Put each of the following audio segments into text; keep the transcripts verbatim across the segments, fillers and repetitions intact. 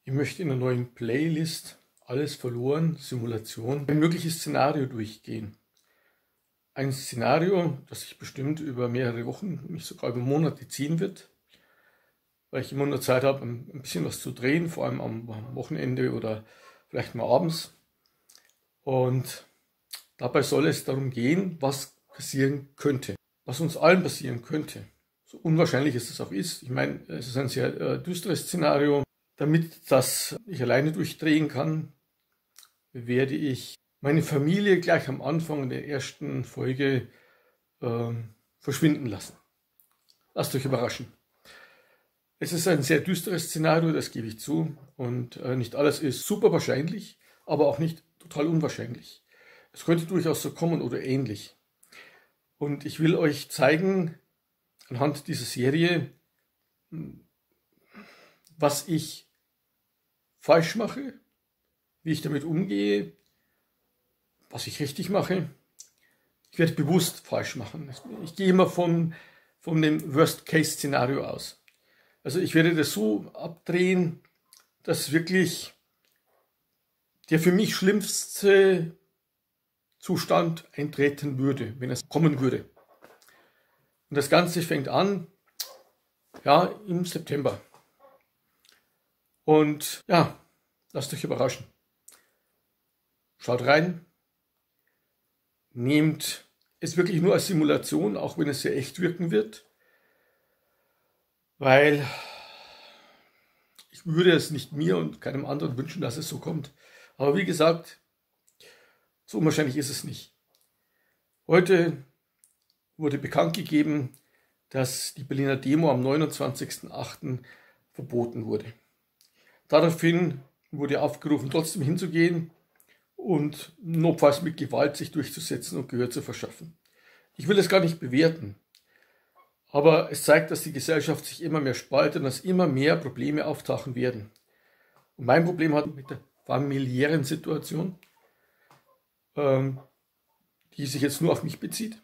Ich möchte in einer neuen Playlist Alles verloren, Simulation, ein mögliches Szenario durchgehen. Ein Szenario, das sich bestimmt über mehrere Wochen, nicht sogar über Monate ziehen wird, weil ich immer nur Zeit habe, ein bisschen was zu drehen, vor allem am Wochenende oder vielleicht mal abends. Und dabei soll es darum gehen, was passieren könnte, was uns allen passieren könnte. So unwahrscheinlich es das auch ist. Ich meine, es ist ein sehr äh, düsteres Szenario. Damit das ich alleine durchdrehen kann, werde ich meine Familie gleich am Anfang der ersten Folge äh, verschwinden lassen. Lasst euch überraschen. Es ist ein sehr düsteres Szenario, das gebe ich zu. Und äh, nicht alles ist super wahrscheinlich, aber auch nicht total unwahrscheinlich. Es könnte durchaus so kommen oder ähnlich. Und ich will euch zeigen, anhand dieser Serie, was ich falsch mache, wie ich damit umgehe, was ich richtig mache. Ich werde bewusst falsch machen. Ich gehe immer von, von dem Worst-Case-Szenario aus. Also ich werde das so abdrehen, dass wirklich der für mich schlimmste Zustand eintreten würde, wenn es kommen würde. Und das Ganze fängt an, ja, im September. Und ja, lasst euch überraschen. Schaut rein. Nehmt es wirklich nur als Simulation, auch wenn es sehr echt wirken wird. Weil ich würde es nicht mir und keinem anderen wünschen, dass es so kommt. Aber wie gesagt, so unwahrscheinlich ist es nicht. Heute wurde bekannt gegeben, dass die Berliner Demo am neunundzwanzigsten achten verboten wurde. Daraufhin wurde aufgerufen, trotzdem hinzugehen und notfalls mit Gewalt sich durchzusetzen und Gehör zu verschaffen. Ich will es gar nicht bewerten, aber es zeigt, dass die Gesellschaft sich immer mehr spaltet und dass immer mehr Probleme auftauchen werden. Und mein Problem hat mit der familiären Situation, ähm, die sich jetzt nur auf mich bezieht,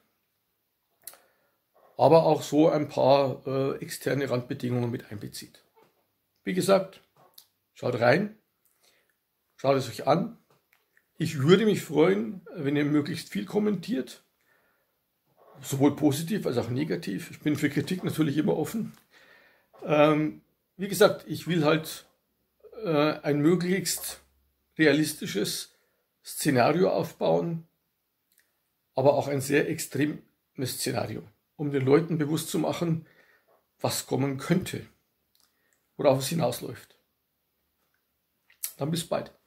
aber auch so ein paar äh, externe Randbedingungen mit einbezieht. Wie gesagt, schaut rein, schaut es euch an. Ich würde mich freuen, wenn ihr möglichst viel kommentiert, sowohl positiv als auch negativ. Ich bin für Kritik natürlich immer offen. Ähm, wie gesagt, ich will halt äh, ein möglichst realistisches Szenario aufbauen, aber auch ein sehr extremes Szenario, um den Leuten bewusst zu machen, was kommen könnte, worauf es hinausläuft. Dann bis bald.